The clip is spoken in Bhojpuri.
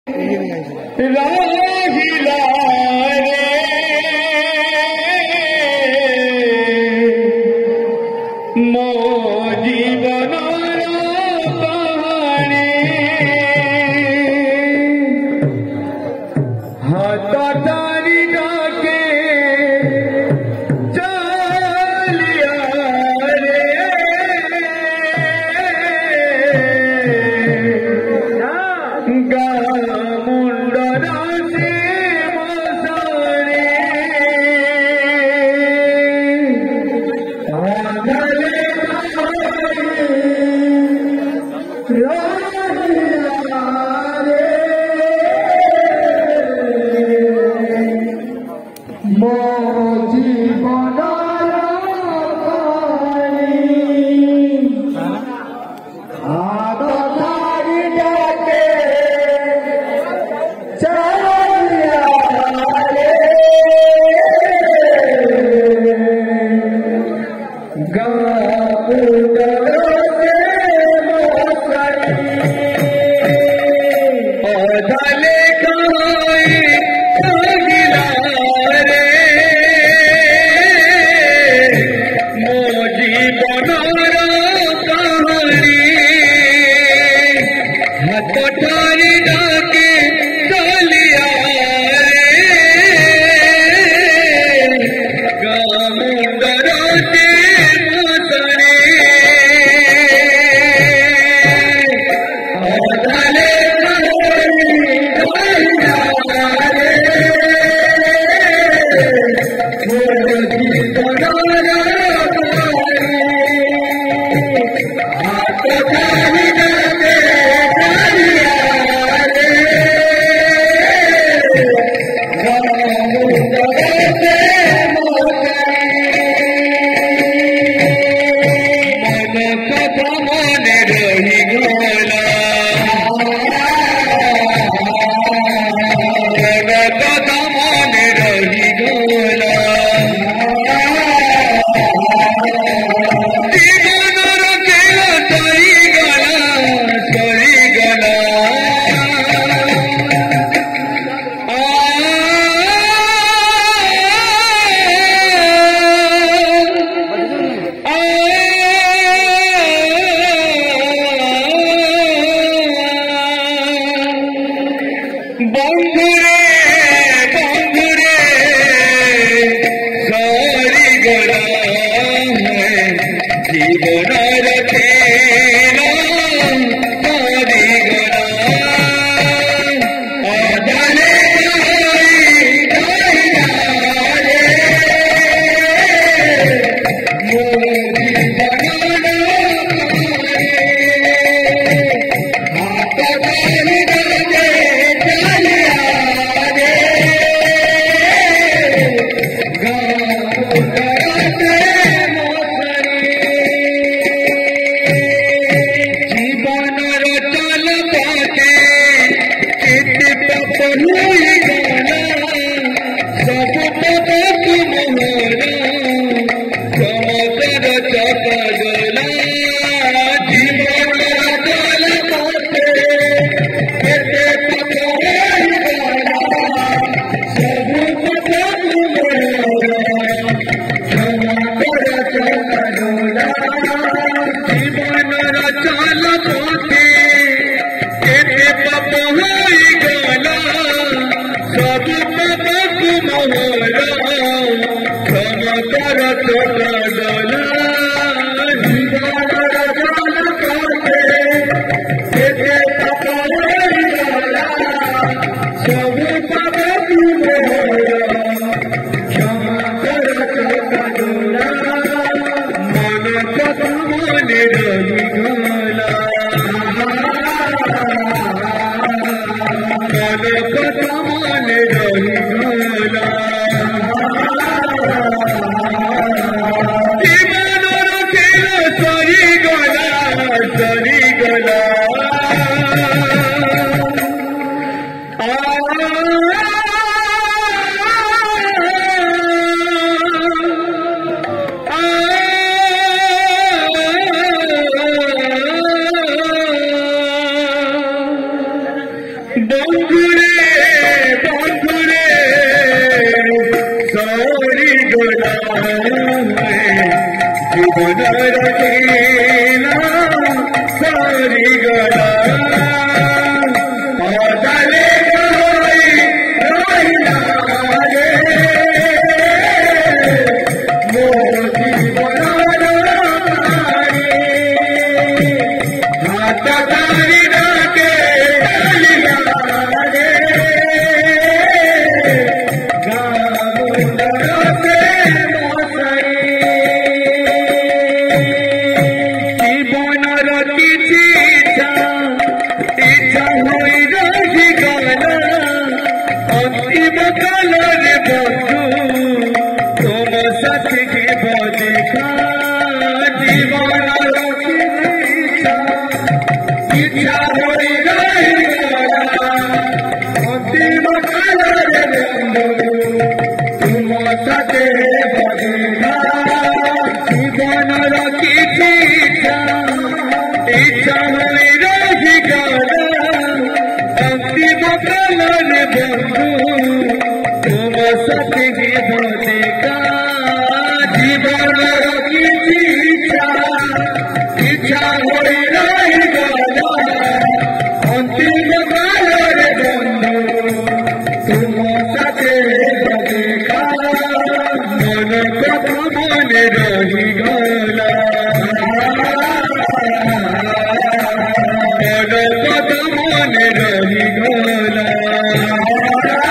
राहिला रे मो जीवनर कहानी हाथ तारी डाके चलिया रे Don't बंधुरे सौरी गला जीवन रखीला सौरी गला दले गई रहिला रे मोर जीवन हाथ तारी डाके डालिया रे गामुंडर से मोसरी জীবনর কিছু ইচ্ছা হয়ে রহি গলা অন্তিম কালরে বন্ধু তোম সাথে দেখা জীবনর ইচ্ছা হয়ে রহি গলা অন্তিম কালরে বন্ধু তোম সাথে দেখা জীবনর কিছু ইচ্ছা হয়ে রহি গলা অন্তিম কালরে বন্ধু তোম সাথে দেখা জীবনর কিছু ইচ্ছা হয়ে রহি গলা অন্তিম কালরে বন্ধু তোম সাথে দেখা মন কথা মনে রহি গলা মন কথা মনে রহি গলা